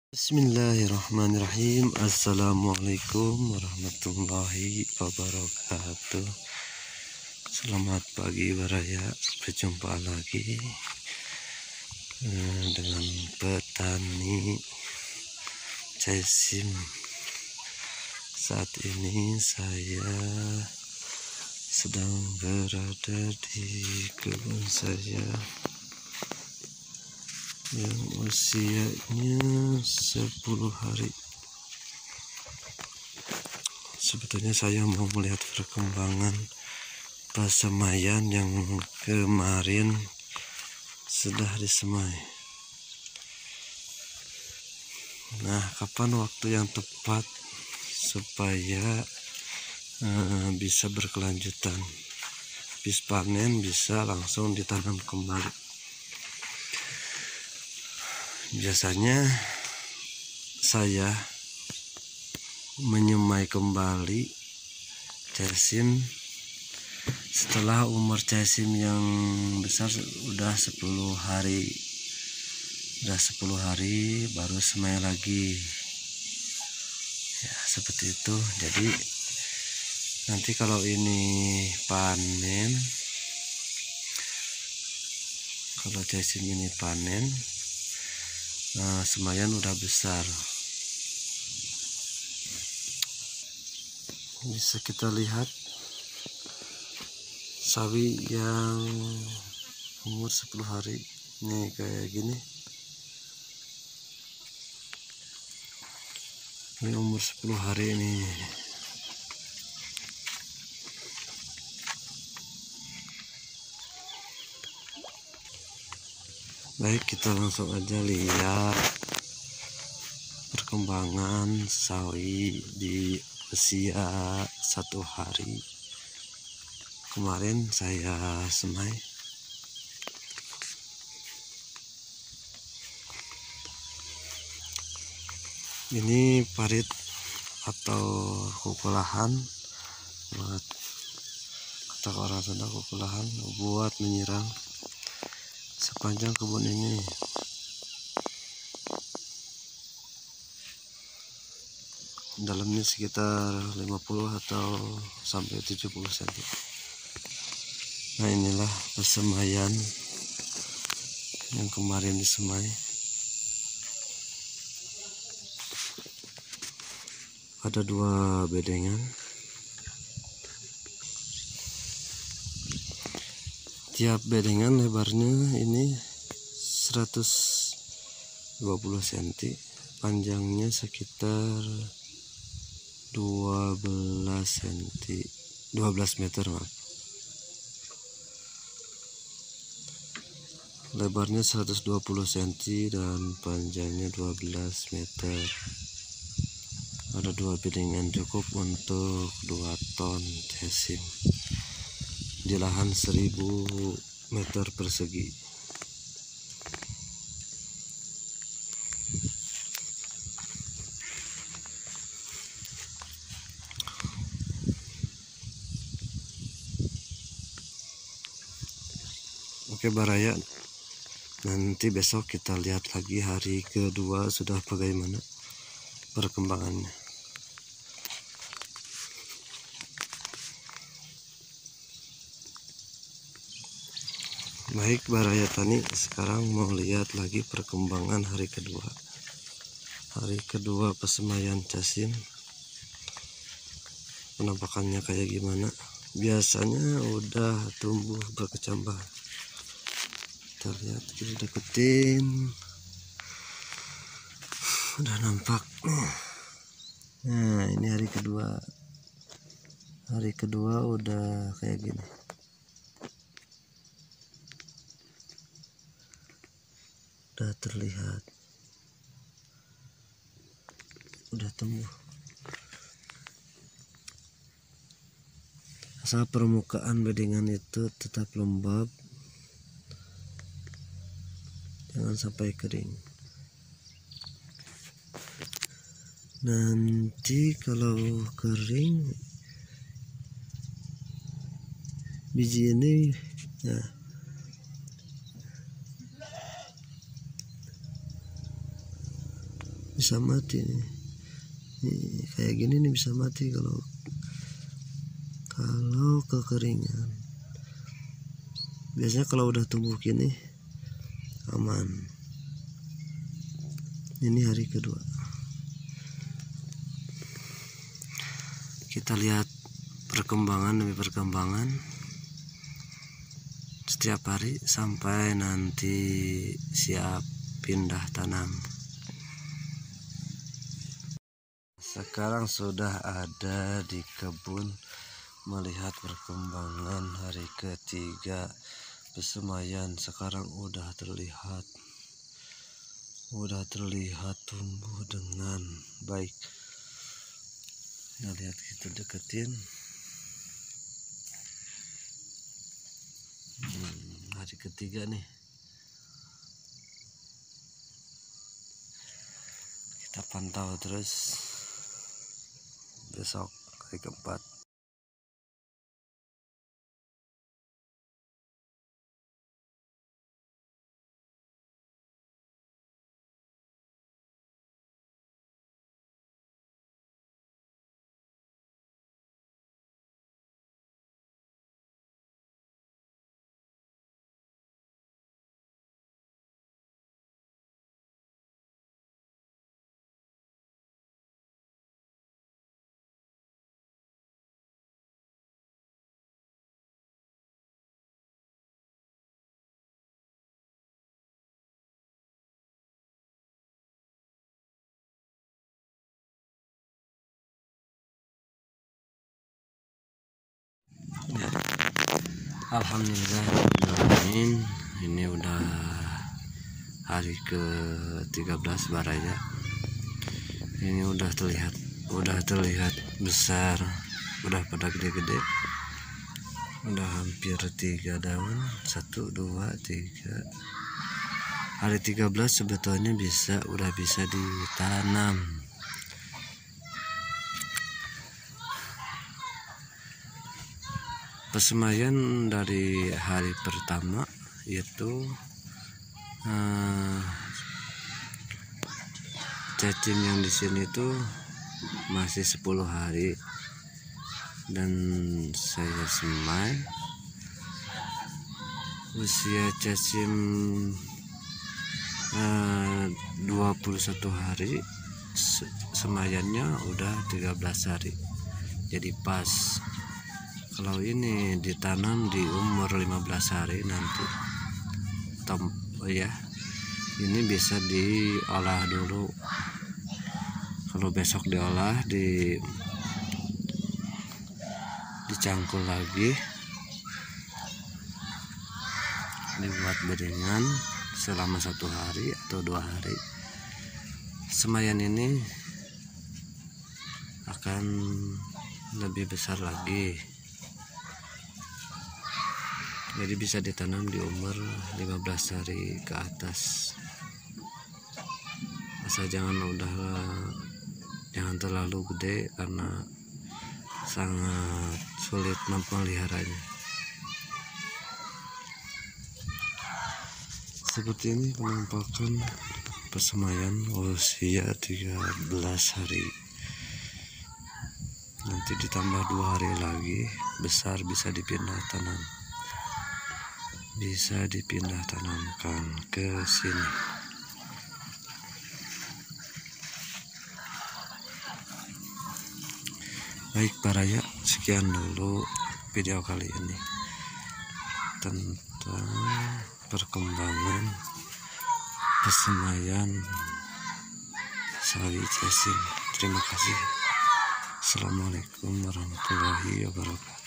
Bismillahirrahmanirrahim. Assalamualaikum warahmatullahi wabarakatuh. Selamat pagi Baraya. Berjumpa lagi dengan petani Caisim. Saat ini saya sedang berada di kebun saya yang usianya 10 hari. Sebetulnya saya mau melihat perkembangan pasemaian yang kemarin sudah disemai. Nah, kapan waktu yang tepat supaya bisa berkelanjutan, habis panen bisa langsung ditanam kembali. Biasanya saya menyemai kembali Caisim setelah umur Caisim yang besar udah 10 hari. Udah 10 hari baru semai lagi. Ya, seperti itu. Jadi nanti kalau ini panen, kalau Caisim ini panen, semayan udah besar. Bisa kita lihat sawi yang umur 10 hari ini kayak gini. Ini umur 10 hari ini. Baik, kita langsung aja lihat perkembangan sawi di usia 1 hari. Kemarin saya semai. Ini parit atau kukulahan, buat kata orang Sunda kukulahan, buat menyiram sepanjang kebun ini. Dalamnya sekitar 50 atau sampai 70 cm. Nah, inilah persemaian yang kemarin disemai. Ada 2 bedengan. Tiap bedengan lebarnya ini 120 cm, panjangnya sekitar 12 meter, maaf. Lebarnya 120 cm dan panjangnya 12 meter. Ada 2 bedengan, cukup untuk 2 ton Caisim di lahan 1000 meter persegi. Oke Baraya, nanti besok kita lihat lagi hari kedua sudah bagaimana perkembangannya. Baik Baraya Tani, sekarang mau lihat lagi perkembangan hari kedua. Hari kedua pesemaian Caisim, penampakannya kayak gimana. Biasanya udah tumbuh berkecambah. Kita lihat, kita deketin, udah nampak. Nah, ini hari kedua. Hari kedua udah kayak gini. Udah terlihat, udah tumbuh. Asal permukaan bedengan itu tetap lembab, jangan sampai kering. Nanti kalau kering, biji ini ya bisa mati nih. Kayak gini nih bisa mati kalau kekeringan. Biasanya kalau udah tumbuh gini aman. Ini hari kedua. Kita lihat perkembangan demi perkembangan setiap hari sampai nanti siap pindah tanam. Sekarang sudah ada di kebun melihat perkembangan hari ketiga pesemayan. Sekarang udah terlihat tumbuh dengan baik. Nah, lihat, kita deketin. Hari ketiga nih. Kita pantau terus besok hari keempat. Ya. Alhamdulillah, ini udah hari ke-13 baraya. Ini udah terlihat besar, udah pada gede-gede. Udah hampir 3 daun, 1, 2, 3. Hari 13 sebetulnya udah bisa ditanam. Pesemayan dari hari pertama itu cacing yang di sini tuh masih 10 hari dan saya semai. Usia cacing 21 hari, semayannya udah 13 hari, jadi pas. Kalau ini ditanam di umur 15 hari nanti ini bisa diolah dulu. Kalau besok diolah, dicangkul lagi, dibuat beringan selama 1 hari atau 2 hari. Semayan ini akan lebih besar lagi, jadi bisa ditanam di umur 15 hari ke atas. Asal jangan terlalu gede karena sangat sulit memeliharanya. Seperti ini penampakan pesemayan usia 13 hari. Nanti ditambah 2 hari lagi besar, bisa dipindah tanamkan ke sini. Baik baraya, sekian dulu video kali ini tentang perkembangan pesemayan sawi cacing. Terima kasih. Assalamualaikum warahmatullahi wabarakatuh.